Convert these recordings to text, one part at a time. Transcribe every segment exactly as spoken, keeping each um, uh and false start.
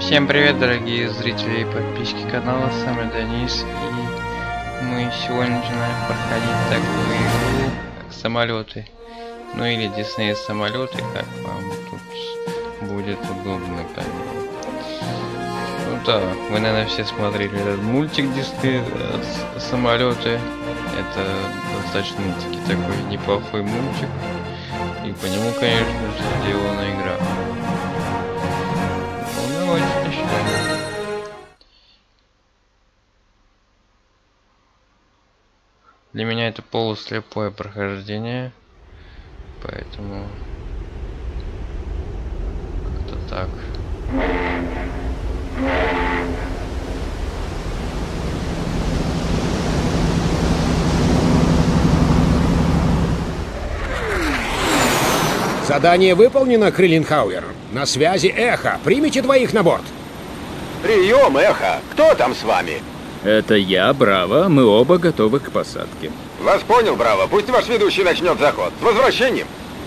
Всем привет, дорогие зрители и подписчики канала, с вами Денис, и мы сегодня начинаем проходить такую игру, как самолеты, ну или Disney самолеты, как вам тут будет удобно, конечно. Ну да, вы, наверное, все смотрели этот мультик Disney самолеты, это достаточно таки такой неплохой мультик, и по нему, конечно же, сделана игра. Давайте начнем. Для меня это полуслепое прохождение, поэтому как-то так. Задание выполнено, Криллинхауэр. На связи Эхо. Примите двоих на борт. Прием, Эхо. Кто там с вами? Это я, Браво. Мы оба готовы к посадке. Вас понял, Браво. Пусть ваш ведущий начнет заход. С возвращением.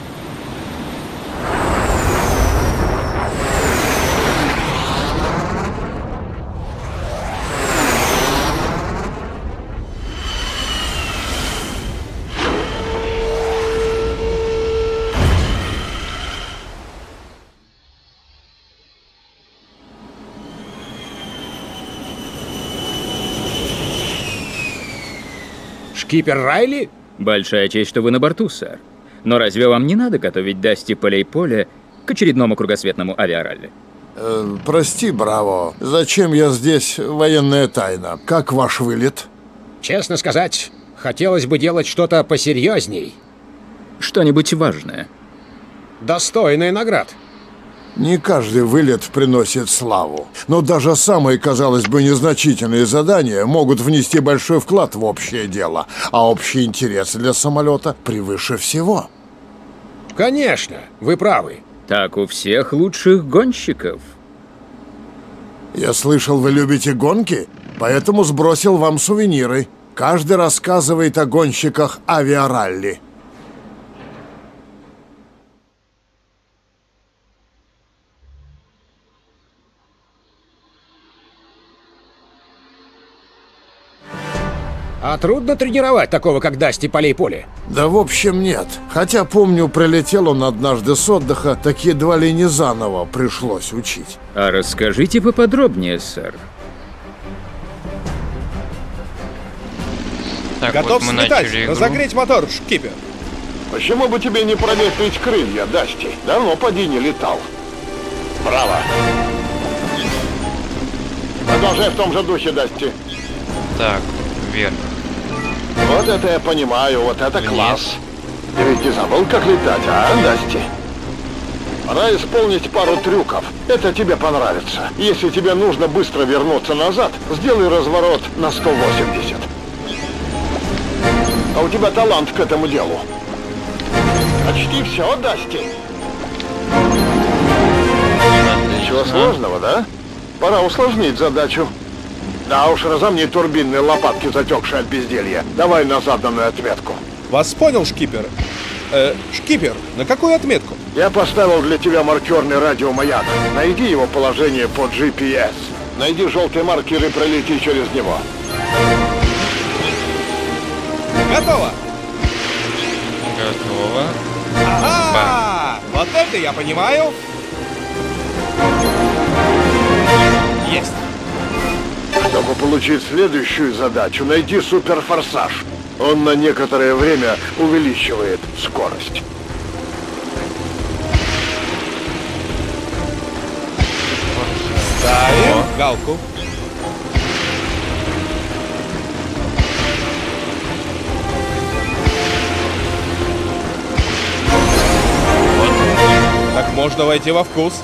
Шкипер Райли? Большая честь, что вы на борту, сэр. Но разве вам не надо готовить Дасти Полей-Поле к очередному кругосветному авиаралли? Э, прости, Браво. Зачем я здесь? Военная тайна. Как ваш вылет? Честно сказать, хотелось бы делать что-то посерьезней. Что-нибудь важное. Достойный наград. Не каждый вылет приносит славу. Но даже самые, казалось бы, незначительные задания могут внести большой вклад в общее дело. А общий интерес для самолета превыше всего. Конечно, вы правы. Так у всех лучших гонщиков. Я слышал, вы любите гонки, поэтому сбросил вам сувениры. Каждый рассказывает о гонщиках авиаралли. А трудно тренировать такого, как Дасти Полей-Поле? Да в общем нет. Хотя помню, прилетел он однажды с отдыха, так едва ли не заново пришлось учить. А расскажите поподробнее, сэр. Так, Готов вот мы слетать, начали игру. разогреть мотор, шкипер. Почему бы тебе не проветрить крылья, Дасти? Давно поди не летал. Браво. Продолжай в том же духе, Дасти. Так, вверх. Вот это я понимаю, вот это Вниз. класс. Ты ведь не забыл, как летать, а, Дасти? Пора исполнить пару трюков. Это тебе понравится. Если тебе нужно быстро вернуться назад, сделай разворот на сто восемьдесят. А у тебя талант к этому делу. Почти все, Дасти. Ничего сложного, да? Пора усложнить задачу. Да уж, разомни турбинные лопатки, затекшие от безделья. Давай на заданную отметку. Вас понял, шкипер. Э, шкипер, на какую отметку? Я поставил для тебя маркерный радиомаяк. Найди его положение по джи пи эс. Найди желтый маркер и пролети через него. Готово! Готово. Ага! Вот это я понимаю! Есть! Чтобы получить следующую задачу, найди суперфорсаж. Он на некоторое время увеличивает скорость. Ставим галку. Так можно войти во вкус.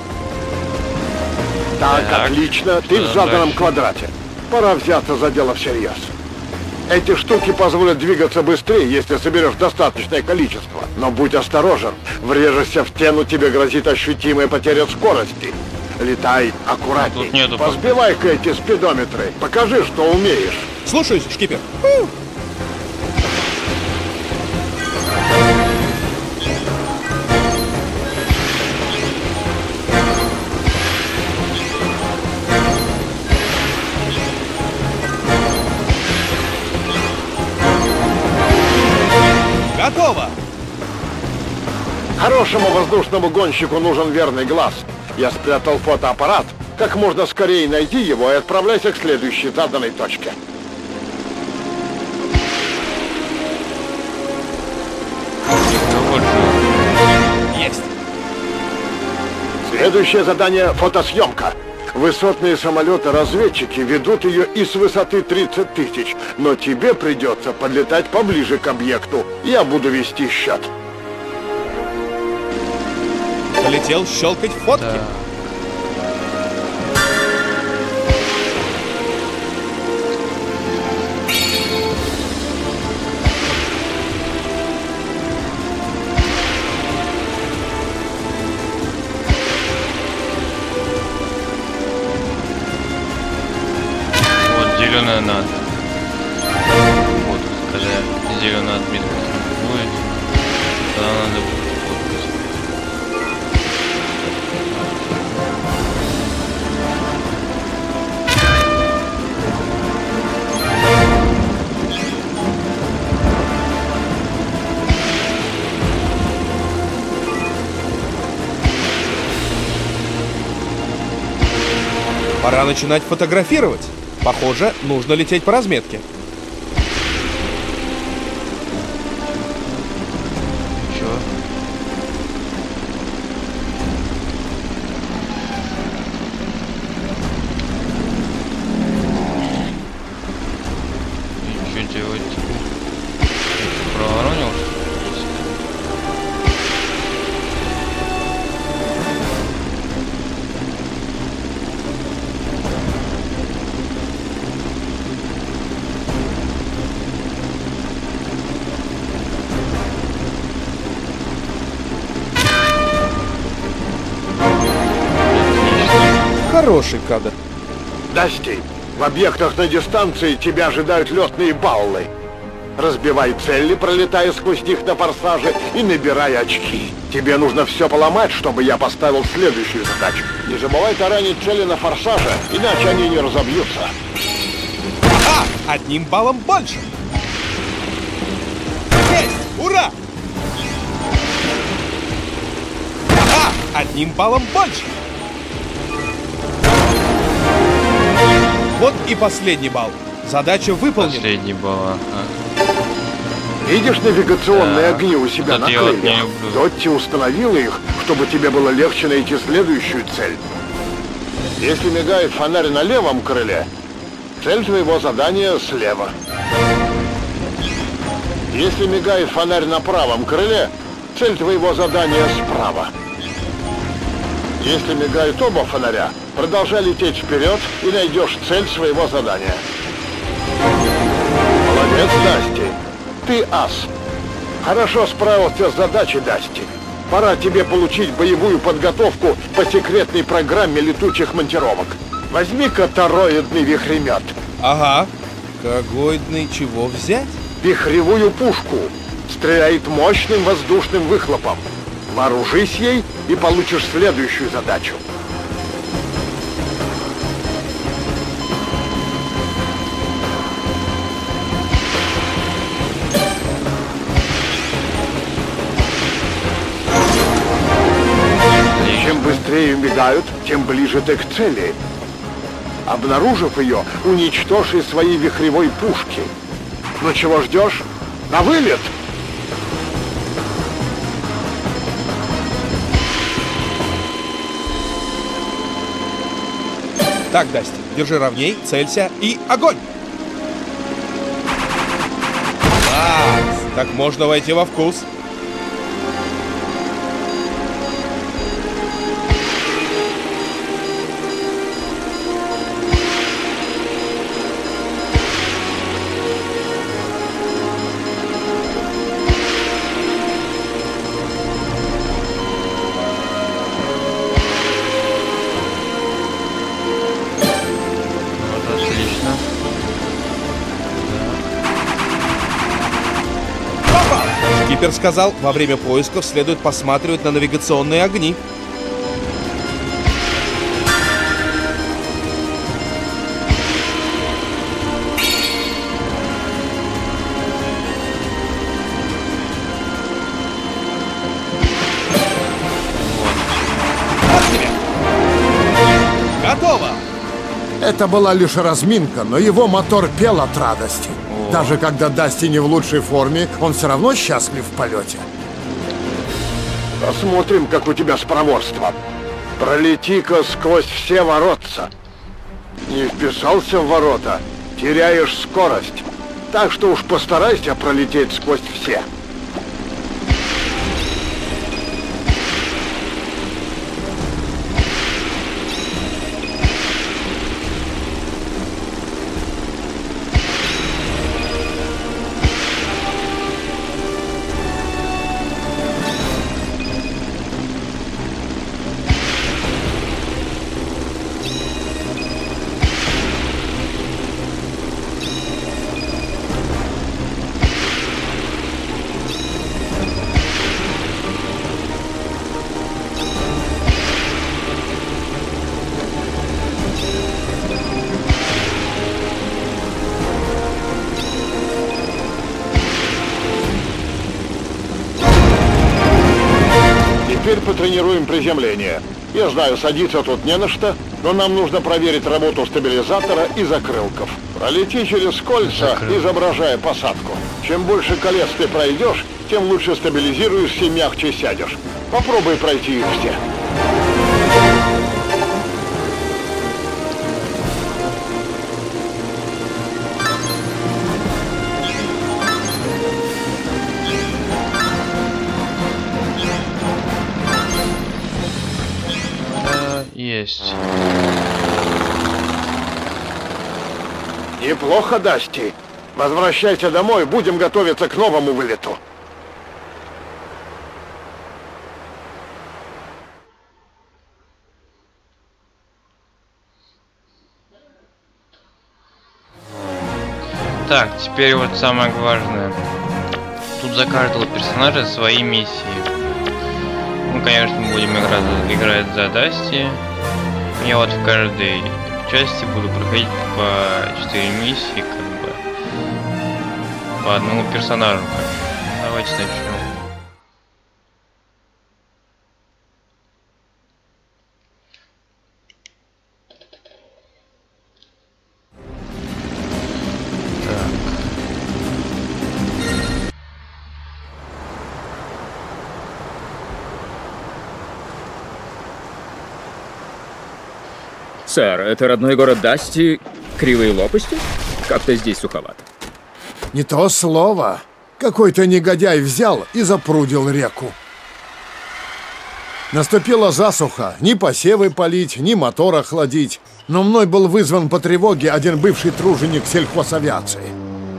Так, Так, отлично. Ты что в заданном дальше? квадрате. Пора взяться за дело всерьез. Эти штуки позволят двигаться быстрее, если соберешь достаточное количество. Но будь осторожен. Врежешься в стену, тебе грозит ощутимая потеря скорости. Летай аккуратней. Тут нету Позбивай-ка эти спидометры. Покажи, что умеешь. Слушаюсь, шкипер. Хорошему воздушному гонщику нужен верный глаз. Я спрятал фотоаппарат. Как можно скорее найди его и отправляйся к следующей заданной точке. Есть. Следующее задание — фотосъемка. Высотные самолеты-разведчики ведут ее и с высоты тридцать тысяч, но тебе придется подлетать поближе к объекту. Я буду вести счет. Полетел щелкать фотки. Да. Зеленая надо. Вот, когда зеленая отметка будет, тогда надо будет фоткать. Пора начинать фотографировать. Похоже, нужно лететь по разметке. Чё? И что делать теперь? Проворонил, что ли? Хороший кадр. Дасти, в объектах на дистанции тебя ожидают летные баллы. Разбивай цели, пролетая сквозь них на форсаже, и набирай очки. Тебе нужно все поломать, чтобы я поставил следующую задачу. Не забывай таранить цели на форсаже, иначе они не разобьются. Ага! Одним баллом больше! Есть! Ура! Ага! Одним баллом больше! Вот и последний балл. Задача выполнена. Последний балл, ага. Видишь навигационные Да. огни у себя Вот на я вот не крыльях? люблю. Дотти установила их, чтобы тебе было легче найти следующую цель. Если мигает фонарь на левом крыле, цель твоего задания слева. Если мигает фонарь на правом крыле, цель твоего задания справа. Если мигают оба фонаря, продолжай лететь вперед и найдешь цель своего задания. Молодец, Дасти. Ты ас. Хорошо справился с задачей, Дасти. Пора тебе получить боевую подготовку по секретной программе летучих монтировок. Возьми-ка тороидный вихремет. Ага. Когоидный чего взять? Вихревую пушку. Стреляет мощным воздушным выхлопом. Вооружись ей и получишь следующую задачу. Чем быстрее мигают, тем ближе ты к цели. Обнаружив ее, уничтожь из своей вихревой пушки. Ну чего ждешь? На вылет! Так, Дасти, держи ровней, целься и огонь! Класс! Так можно войти во вкус. Вот отлично. Попал! Шкипер сказал, во время поисков следует посматривать на навигационные огни. Это была лишь разминка, но его мотор пел от радости. О. Даже когда Дасти не в лучшей форме, он все равно счастлив в полете. Посмотрим, как у тебя с проворством. Пролети-ка сквозь все воротца. Не вписался в ворота, теряешь скорость. Так что уж постарайся пролететь сквозь все. Теперь потренируем приземление. Я знаю, садиться тут не на что, но нам нужно проверить работу стабилизатора и закрылков. Пролети через кольца, изображая посадку. Чем больше колец ты пройдешь, тем лучше стабилизируешься и мягче сядешь. Попробуй пройти их все. Есть. Неплохо, Дасти. Возвращайся домой, будем готовиться к новому вылету. Так, теперь вот самое важное. Тут за каждого персонажа свои миссии. Ну, конечно, мы будем играть, играть за Дасти. Я вот в каждой части буду проходить по четыре миссии, как бы по одному персонажу. Давайте начнем. Сэр, это родной город Дасти, кривые лопасти? Как-то здесь суховато. Не то слово. Какой-то негодяй взял и запрудил реку. Наступила засуха. Ни посевы полить, ни мотор охладить. Но мной был вызван по тревоге один бывший труженик сельхозавиации.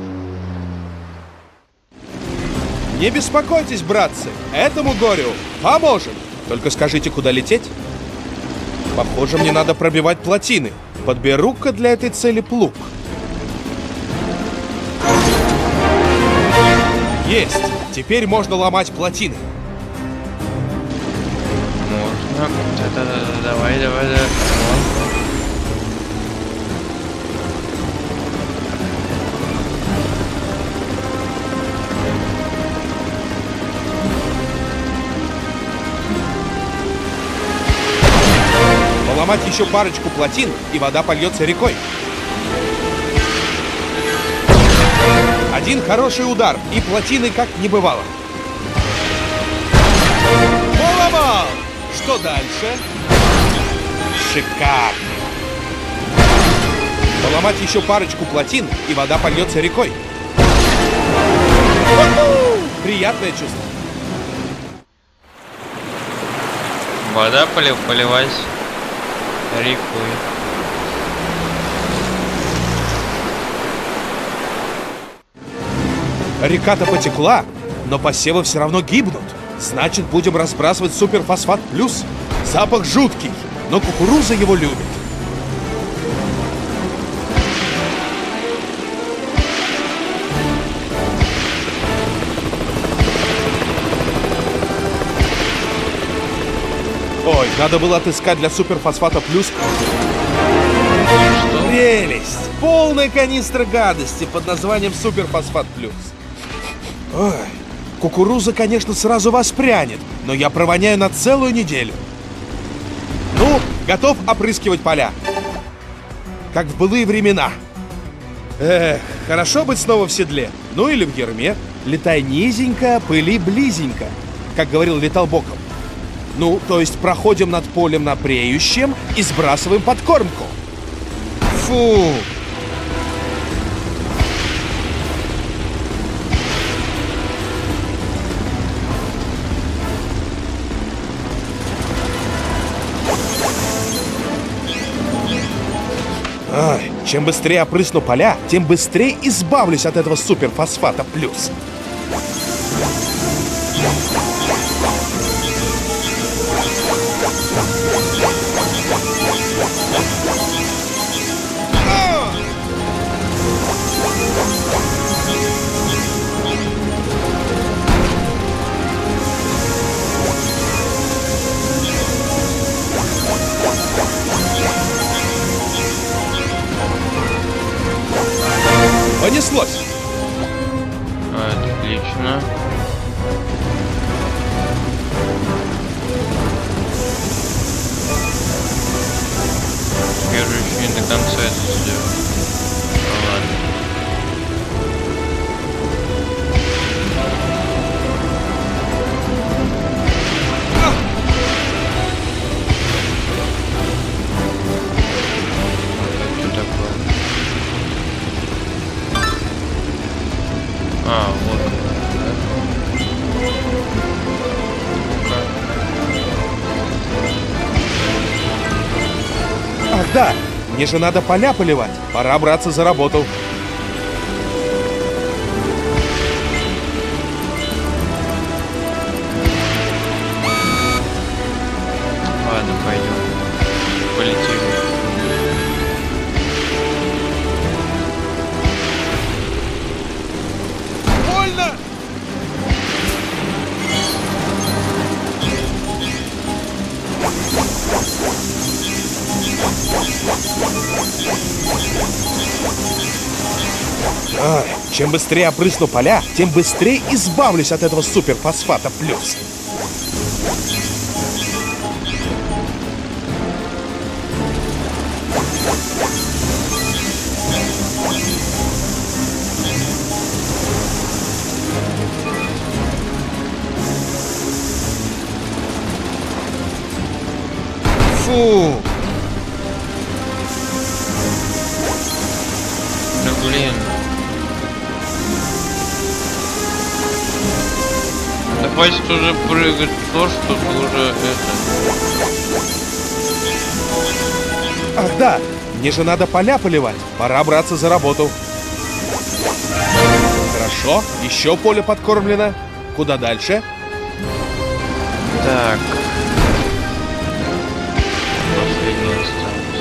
Не беспокойтесь, братцы, этому горю поможем. Только скажите, куда лететь? Похоже, мне надо пробивать плотины. Подберу-ка для этой цели плуг. Есть! Теперь можно ломать плотины. Можно. Да-да-да, давай, давай, давай. Поломать еще парочку плотин, и вода польется рекой. Один хороший удар, и плотины как не бывало. Поломал! Что дальше? Шикарно! Поломать еще парочку плотин, и вода польется рекой. У-ху! Приятное чувство. Вода полив, поливать рекой. Река-то потекла, но посевы все равно гибнут. Значит, будем разбрасывать суперфосфат плюс. Запах жуткий, но кукуруза его любит. Ой, надо было отыскать для суперфосфата плюс. Что? Прелесть! Полная канистра гадости под названием суперфосфат плюс. Ой, кукуруза, конечно, сразу воспрянет, но я провоняю на целую неделю. Ну, готов опрыскивать поля. как в былые времена. Эх, хорошо быть снова в седле. Ну или в ерме. Летай низенько, пыли близенько, как говорил Леталбоков. Ну, то есть проходим над полем на бреющем и сбрасываем подкормку. Фу! Ай, чем быстрее опрысну поля, тем быстрее избавлюсь от этого суперфосфата плюс. Понеслось! Отлично. Я же еще не до конца это сделал. Ну ладно. Что такое? А, вот. Ах да, мне же надо поля поливать. Пора браться за работу. Ладно, пойдем. Полетим. Больно! Ай, чем быстрее опрысну поля, тем быстрее избавлюсь от этого суперфосфата плюс. Фу! Ну блин. Да хватит уже прыгать то, что ты уже это... Ах да, мне же надо поля поливать. Пора браться за работу. Хорошо, еще поле подкормлено. Куда дальше? Так. Последний осталось.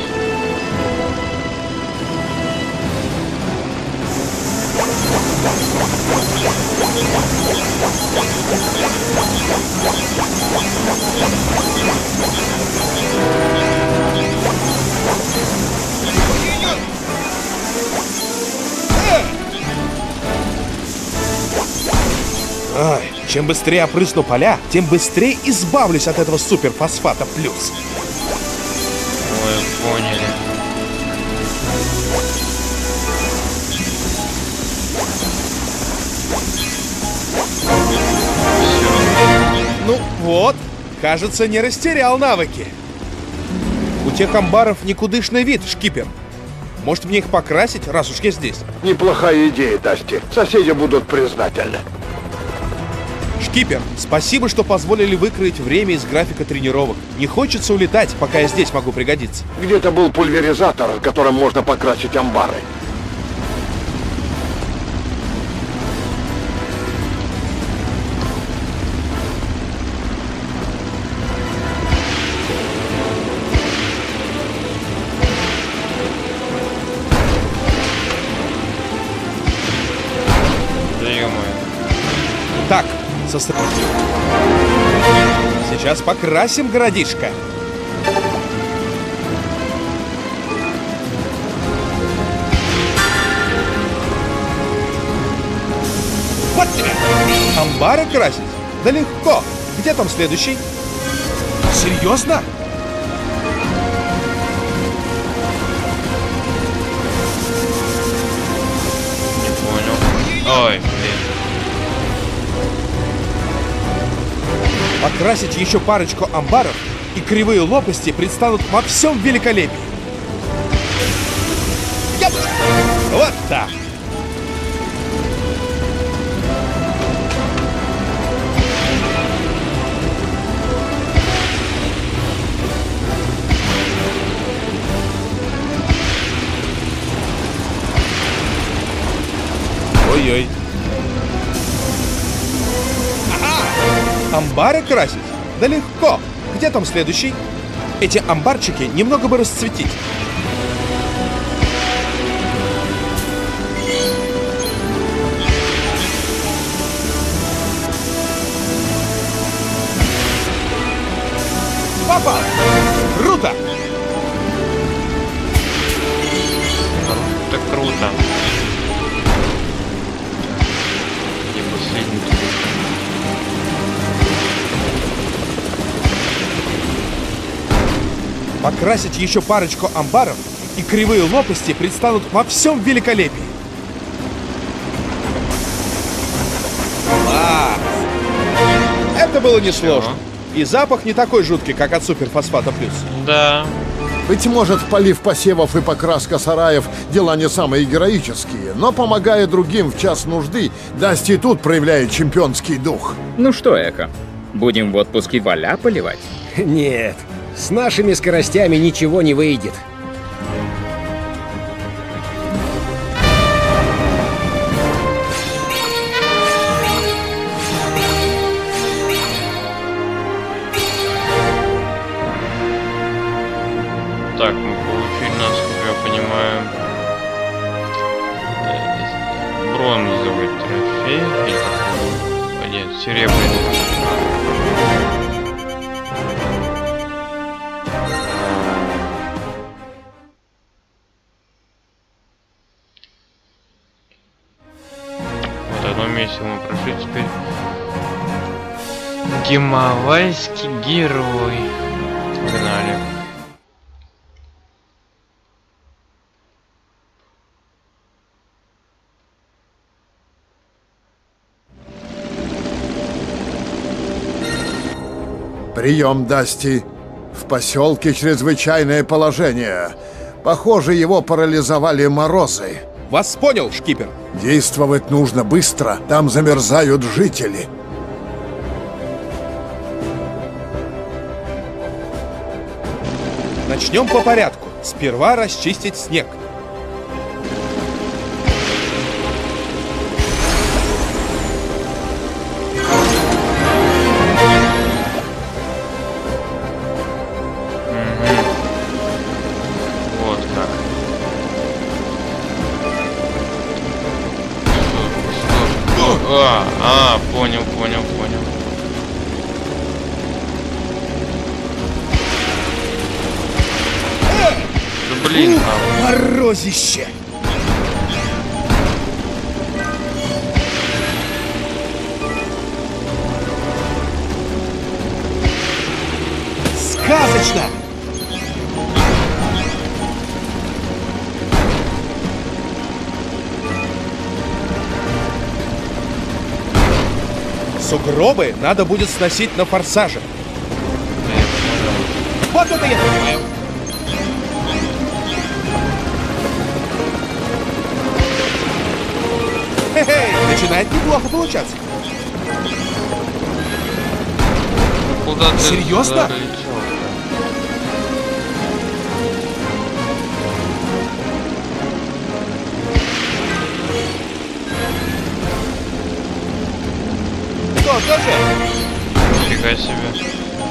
Ай, чем быстрее опрысну поля, тем быстрее избавлюсь от этого суперфосфата плюс. Ой, поняли. Ну вот, кажется, не растерял навыки. У тех амбаров никудышный вид, шкипер. Может, мне их покрасить, раз уж я здесь? Неплохая идея, Дасти. Соседи будут признательны. Шкипер, спасибо, что позволили выкроить время из графика тренировок. Не хочется улетать, пока я здесь могу пригодиться. Где-то был пульверизатор, которым можно покрасить амбары. Так, состав... Сейчас покрасим городишко. Вот тебе! Амбары красить? Да легко. Где там следующий? Серьезно? Покрасить еще парочку амбаров, и кривые лопасти предстанут во всем великолепии. Яп! Вот так! Ой-ой. Ага! Амбары красить? Да легко. Где там следующий? Эти амбарчики немного бы расцветить. Папа! Круто! Это круто. Где последний? Покрасить еще парочку амбаров, и кривые лопасти предстанут во всем великолепии. Класс! Это было несложно. И запах не такой жуткий, как от суперфосфата плюс. Да. Быть может, полив посевов и покраска сараев – дела не самые героические, но, помогая другим в час нужды, Дасти тут проявляет чемпионский дух. Ну что, Эхо, будем в отпуске валя поливать? Нет, с нашими скоростями ничего не выйдет. Так, мы получили, насколько я понимаю, э, бронзовый трофей. Или какой? Нет, серебряный. Вот одно месте мы прошли теперь. Гималайский герой. Погнали. Прием, Дасти. В поселке чрезвычайное положение. Похоже, его парализовали морозы. Вас понял, шкипер. Действовать нужно быстро. Там замерзают жители. Начнем по порядку. Сперва расчистить снег. Вот как. А, а, понял, понял, понял. Да блин, а. Морозище! Сказочно! Сугробы надо будет сносить на форсаже. Вот это я понимаю. Хе-хей, начинает неплохо получаться. Куда ты Серьезно? залетел? Что, тоже? Нифига себе.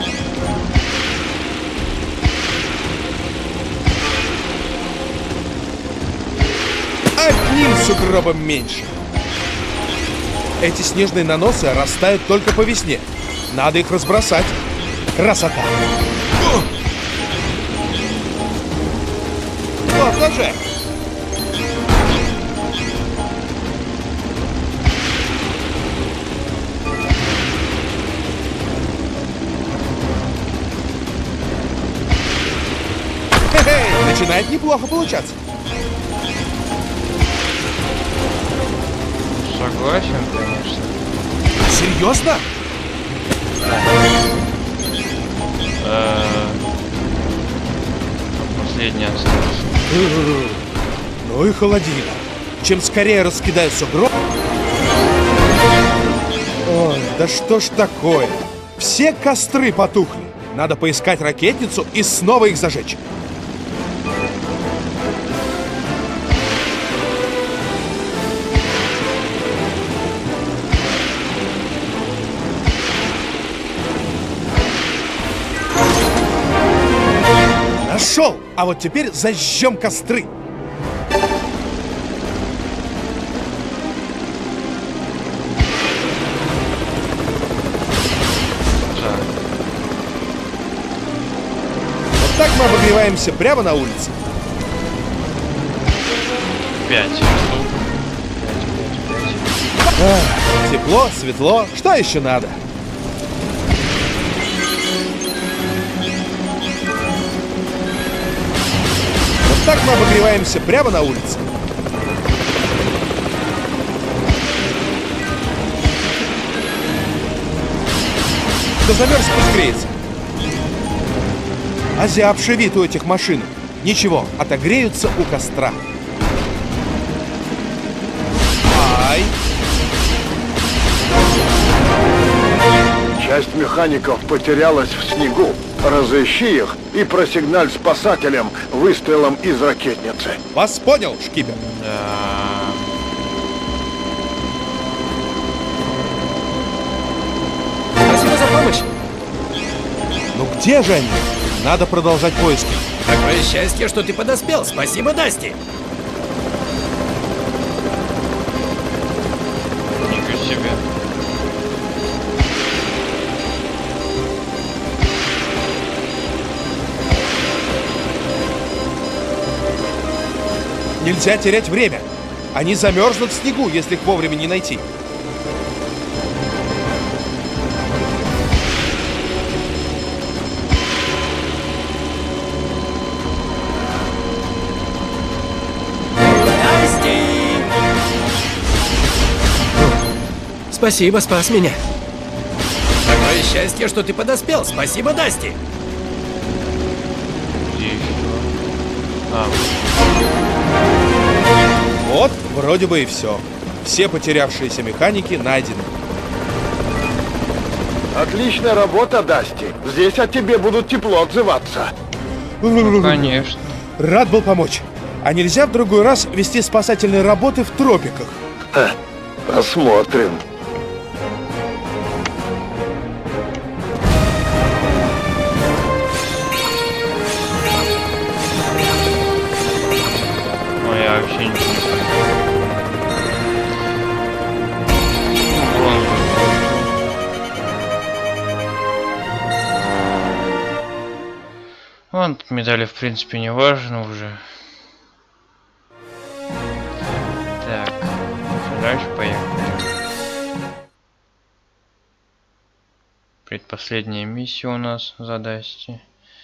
Одним сугробом меньше. Эти снежные наносы растают только по весне. Надо их разбросать. Красота. Вот тоже. Хе-хей, начинает неплохо получаться. Согласен, конечно. Серьезно? Да. Последний остался. Ну и холодильник. Чем скорее раскидаю сугроб... Ой, да что ж такое? Все костры потухли. Надо поискать ракетницу и снова их зажечь. Нашел! А вот теперь зажжем костры. Вот так мы обогреваемся прямо на улице. Пять. Ах, тепло, светло. Что еще надо? Вот так мы обогреваемся прямо на улице. Да замерз, пусть греется. Озябший вид у этих машин. Ничего, отогреются у костра. Ай! Часть механиков потерялась в снегу. Разыщи их и просигналь спасателям выстрелом из ракетницы. Вас понял, шкипер? Да. Спасибо за помощь. Ну где же они? Надо продолжать поиски. Какое счастье, что ты подоспел. Спасибо, Дасти. Ничего себе. Нельзя терять время. Они замерзнут в снегу, если их вовремя не найти. Дасти! Спасибо, спас меня. Какое счастье, что ты подоспел. Спасибо, Дасти. Где еще? А, Вот, вроде бы и все. Все потерявшиеся механики найдены. Отличная работа, Дасти. Здесь о тебе будут тепло отзываться. ну, конечно. Рад был помочь. А нельзя в другой раз вести спасательные работы в тропиках? Ха, посмотрим. Ну, я вообще ничего не понял. Вон тут медали, в принципе, не важно уже. Так, дальше поехали. Предпоследняя миссия у нас за Дасти.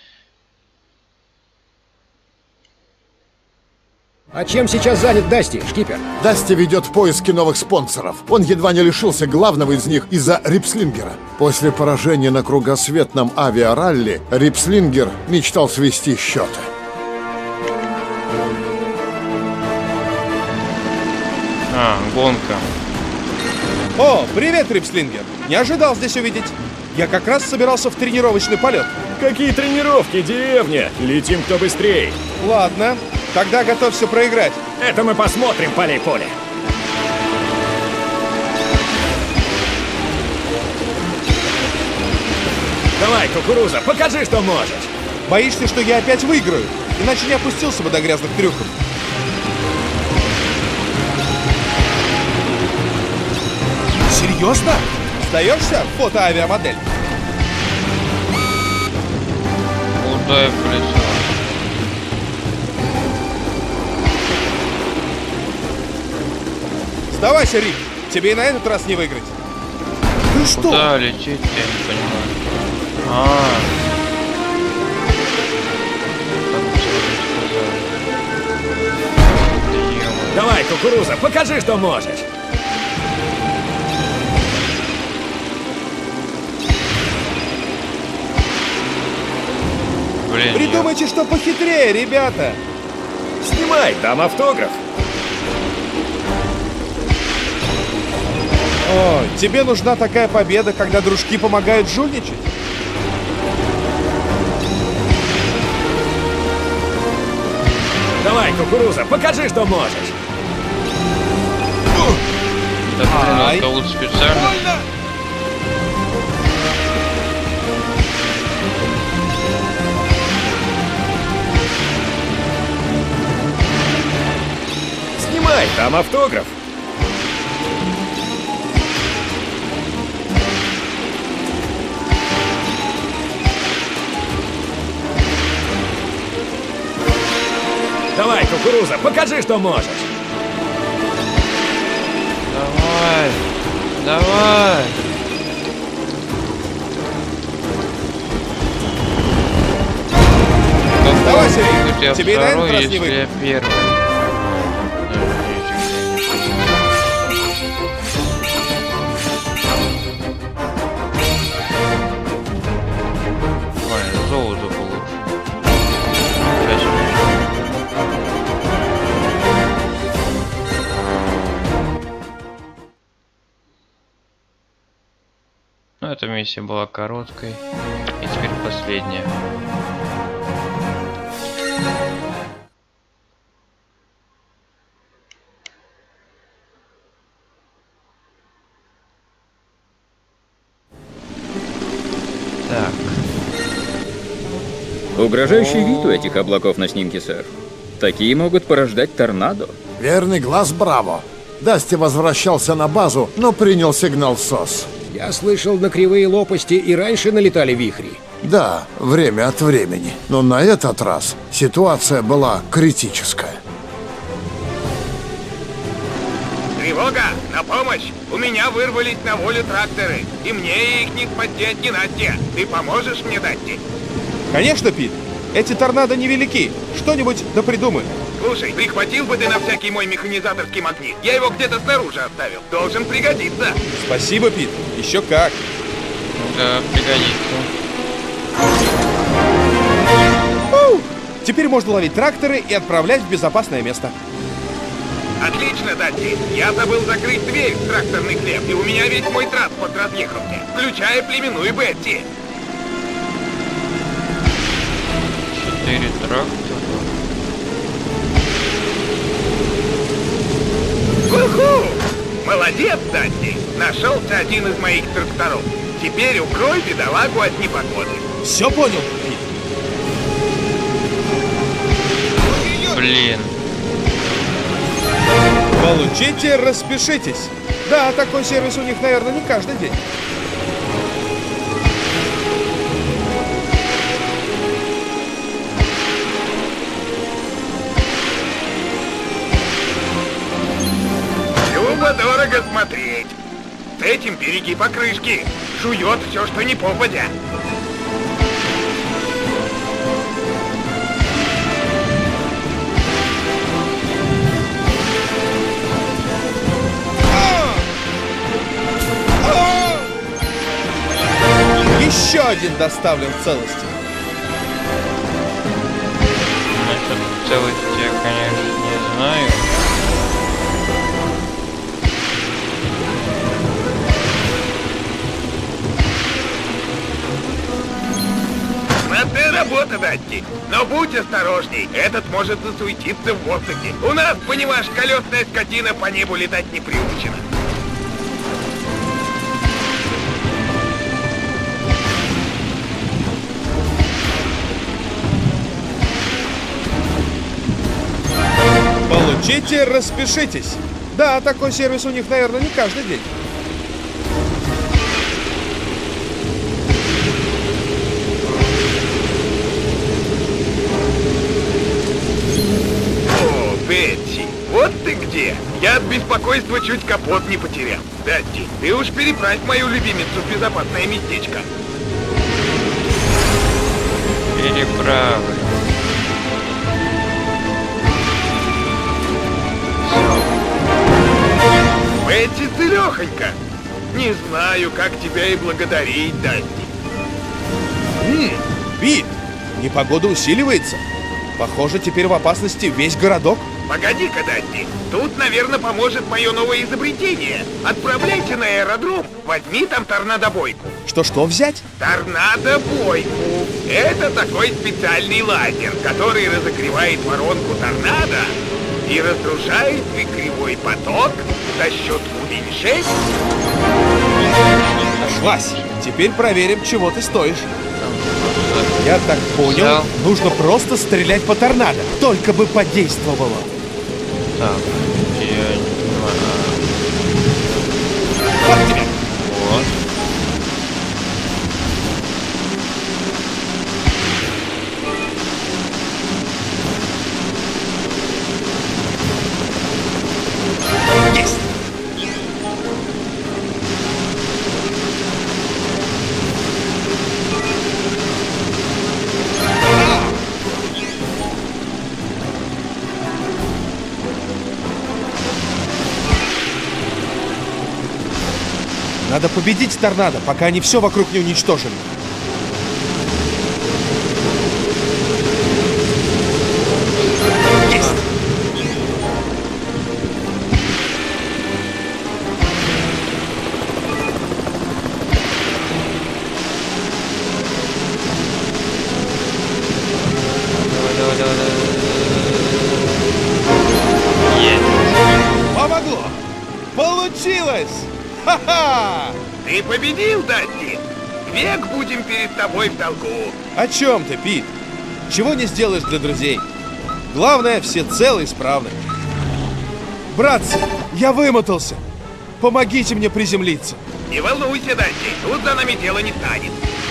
А чем сейчас занят Дасти, шкипер? Дасти ведет поиски новых спонсоров. Он едва не лишился главного из них из-за Рипслингера. После поражения на кругосветном авиаралли Рипслингер мечтал свести счеты. А, гонка. О, привет, Рипслингер. Не ожидал здесь увидеть. Я как раз собирался в тренировочный полет. Какие тренировки, деревня? Летим кто быстрее. Ладно, тогда готовься проиграть. Это мы посмотрим, полей-поле. Давай, кукуруза, покажи, что можешь. Боишься, что я опять выиграю? Иначе не опустился бы до грязных трюков. Серьезно? Сдаешься, фотоавиамодель? Куда я полетел? Сдавайся, Рик. Тебе и на этот раз не выиграть. Ты что? Куда лететь, я не понимаю. А, как тебе сказали? Да ё-моё. Давай, кукуруза, покажи, что можешь. Блин, Придумайте, что похитрее, ребята. Снимай, там автограф. О, тебе нужна такая победа, когда дружки помогают жульничать? Давай, кукуруза, покажи, что можешь. Да, блин, Ай. он кого-то специально. Больно! Снимай, там автограф. Давай, кукуруза, покажи, что можешь. Давай, давай. Давай, Сергей, Попробуй, я тебе и на этот второй, раз не если выйдет. я первый. Ой, золото получше. Ну, эта миссия была короткой. И теперь последняя. Так. Угрожающий вид у этих облаков на снимке, сэр. Такие могут порождать торнадо. Верный глаз, Браво. Дасти возвращался на базу, но принял сигнал СОС. Я слышал, на кривые лопасти и раньше налетали вихри. Да, время от времени. Но на этот раз ситуация была критическая. Тревога! На помощь! У меня вырвались на волю тракторы, и мне их не спасти от ненастья. Ты поможешь мне, Дасти? Конечно, Пит. Эти торнадо невелики. Что-нибудь да придумаем. Слушай, прихватил бы ты на всякий мой механизаторский магнит. Я его где-то снаружи оставил. Должен пригодиться. Спасибо, Пит. Еще как. Да, пригодится. Фу! Теперь можно ловить тракторы и отправлять в безопасное место. Отлично, Дасти. Я забыл закрыть дверь в тракторный хлеб, и у меня весь мой транспорт разъехался, включая племенную Бетти. Четыре трактора. Уху! Молодец, Дасти. Нашелся один из моих тракторов. Теперь укрой бедолагу от непогоды. Все понял, Пит? Блин. Получите, распишитесь. Да, такой сервис у них, наверное, не каждый день. Любо-дорого смотреть. С этим береги покрышки. Жует все, что не попадя. Еще один доставлен в целости. Насчет целости я, конечно, не знаю. Знатная работа, Дасти. Но будь осторожней. Этот может засуетиться в воздухе. У нас, понимаешь, колесная скотина по небу летать не приучена. Получите, распишитесь. Да, такой сервис у них, наверное, не каждый день. О, Бетти, вот ты где. Я от беспокойства чуть капот не потерял. Дасти, ты уж переправь мою любимицу в безопасное местечко. Переправы. Бетти, ты лёхонька. Не знаю, как тебя и благодарить, Дасти. Ммм, Пит, Непогода усиливается. Похоже, теперь в опасности весь городок. Погоди-ка, Дадди. Тут, наверное, поможет мое новое изобретение. Отправляйся на аэродром, возьми там торнадобойку. Что-что взять? Торнадобойку. Это такой специальный лазер, который разогревает воронку торнадо и разрушает кривой поток за счет уменьшения. Нашлась. Теперь проверим, чего ты стоишь. Я так понял, нужно просто стрелять по торнадо. Только бы подействовало. Так, я не понимаю. Вот тебе. Вот. Есть. Надо победить торнадо, пока они все вокруг не уничтожили. Есть! Давай, давай, давай, давай. Есть. Помогло! Получилось! Ха-ха! Ты победил, Дадди. Век будем перед тобой в долгу. О чем ты, Пит? Чего не сделаешь для друзей? Главное, все целы и справны. Братцы, я вымотался. Помогите мне приземлиться. Не волнуйся, Дадди, тут за нами дело не станет.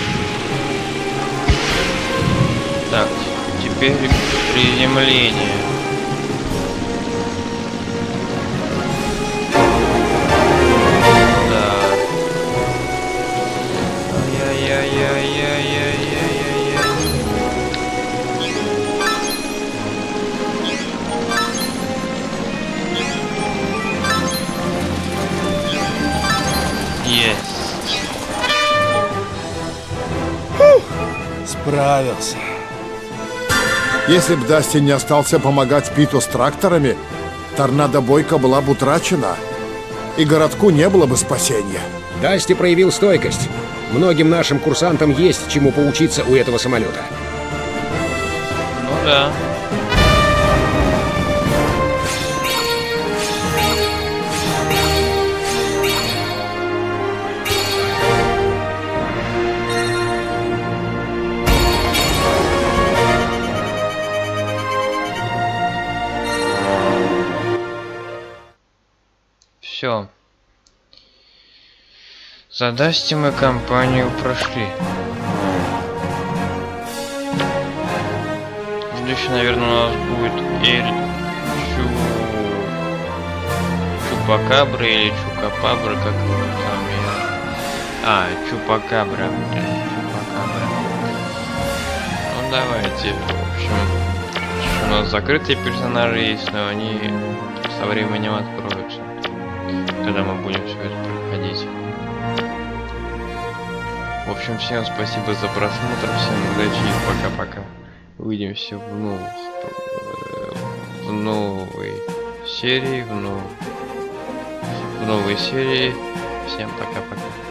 Так, теперь приземление. Есть. Фух, справился. Если б Дасти не остался помогать Питу с тракторами, торнадобойка была бы утрачена, и городку не было бы спасения. Дасти проявил стойкость. Многим нашим курсантам есть чему поучиться у этого самолета. Ну да. Все. За Дасти мы кампанию прошли. Следующий, наверное, у нас будет Эль Чу... Чупакабра или Чукапабра, как его там я... А, Чупакабра, блин, Чупакабра. Ну давайте, в общем, у нас закрытые персонажи есть, но они со временем откроются, когда мы будем все это проходить. В общем, всем спасибо за просмотр, всем удачи и пока-пока. Увидимся в новых, в новой серии, в, нов... в новой серии. Всем пока-пока.